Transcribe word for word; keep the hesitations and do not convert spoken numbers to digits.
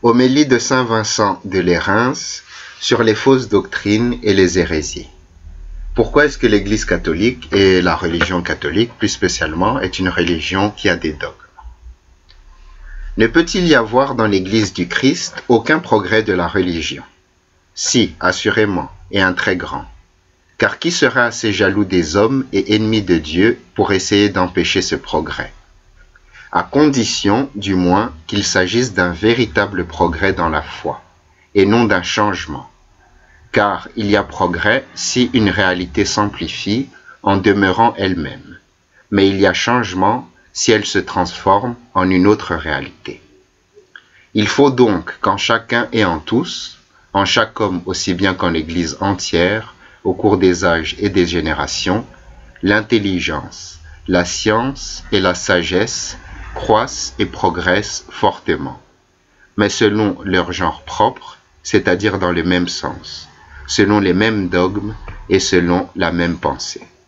Homélie de saint Vincent de Lérins sur les fausses doctrines et les hérésies. Pourquoi est-ce que l'Église catholique et la religion catholique, plus spécialement, est une religion qui a des dogmes? Ne peut-il y avoir dans l'Église du Christ aucun progrès de la religion? Si, assurément, et un très grand. Car qui sera assez jaloux des hommes et ennemi de Dieu pour essayer d'empêcher ce progrès? À condition, du moins, qu'il s'agisse d'un véritable progrès dans la foi, et non d'un changement. Car il y a progrès si une réalité s'amplifie en demeurant elle-même, mais il y a changement si elle se transforme en une autre réalité. Il faut donc qu'en chacun et en tous, en chaque homme aussi bien qu'en l'Église entière, au cours des âges et des générations, l'intelligence, la science et la sagesse croissent et progressent fortement, mais selon leur genre propre, c'est-à-dire dans le même sens, selon les mêmes dogmes et selon la même pensée.